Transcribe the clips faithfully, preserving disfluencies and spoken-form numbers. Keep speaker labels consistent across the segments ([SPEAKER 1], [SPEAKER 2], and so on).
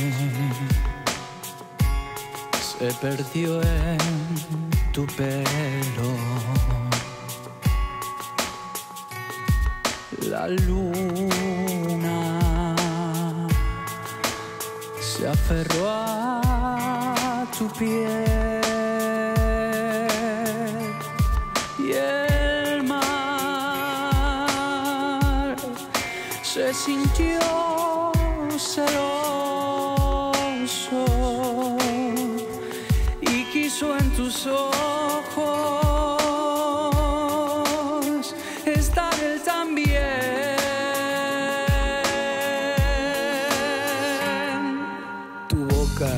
[SPEAKER 1] se perdió en tu pelo. La luna se aferró a tu piel y el mar se sintió celoso y quiso en tus ojos estar él también. Tu boca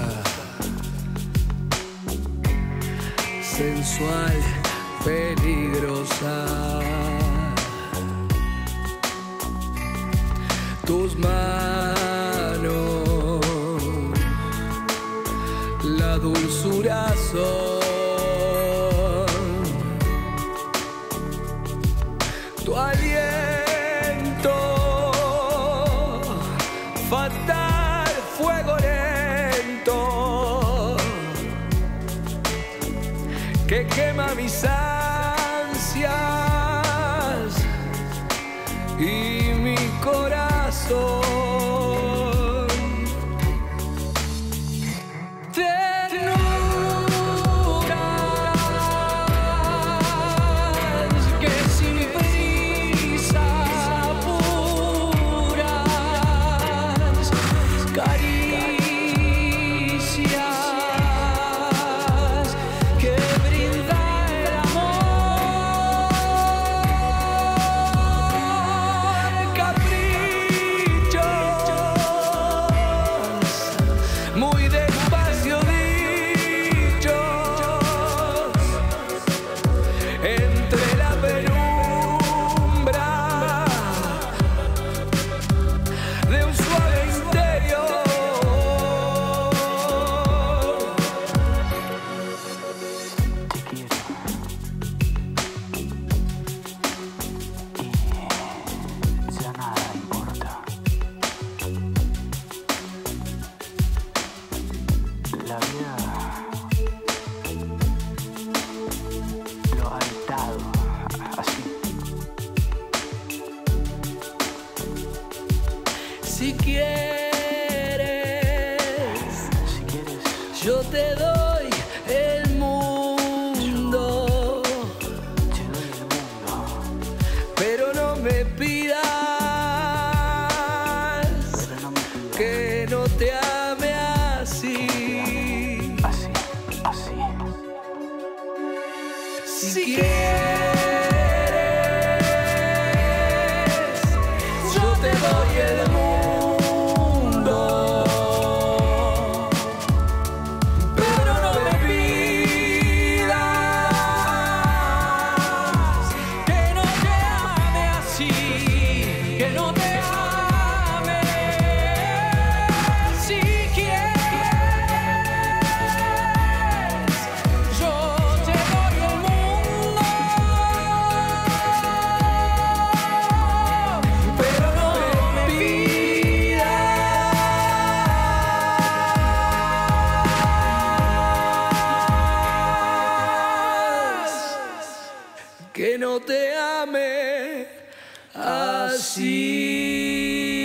[SPEAKER 1] sensual, peligrosa, tus manos, la dulzura son, tu aliento fatal, fuego lento que quema mis ansias y mi corazón. Ternuras que sin prisa puras, caricias que brinda el amor, caprichos muy despacio dichos entre la penumbra de un suave interior. Te quiero y ya nada importa. La vida lo ha dictado así. Si quieres, si quieres, yo te doy el mundo, te doy el mundo, pero no me pidas, pero no me pidas que no te ame así, así, así. Si quieres, yo te doy el mundo, pero no me pidas que no te ame así, que no te ame. Si quieres, yo te doy el mundo, pero no me pidas que no te ame así.